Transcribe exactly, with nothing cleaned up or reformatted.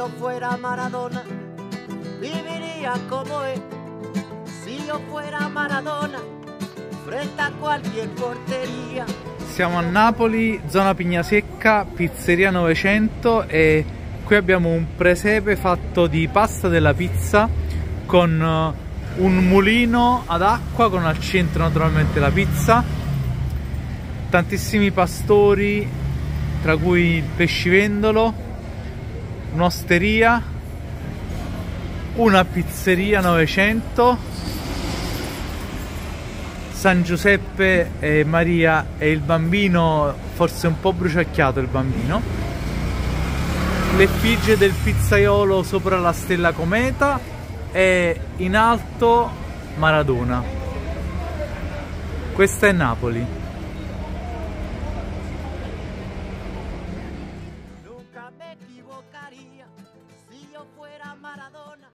yo fuera Maradona, viviría como él. Si yo fuera Maradona, frente a qualche porteria. Siamo a Napoli, zona Pignasecca, Pizzeria novecento, e qui abbiamo un presepe fatto di pasta della pizza con un mulino ad acqua con al centro naturalmente la pizza, tantissimi pastori, tra cui il pescivendolo, un'osteria, una pizzeria novecento, San Giuseppe e Maria e il bambino, forse un po' bruciacchiato il bambino, l'effigie del pizzaiolo sopra la stella cometa e in alto Maradona. Questa è Napoli. Nunca me equivocaría si yo fuera Maradona.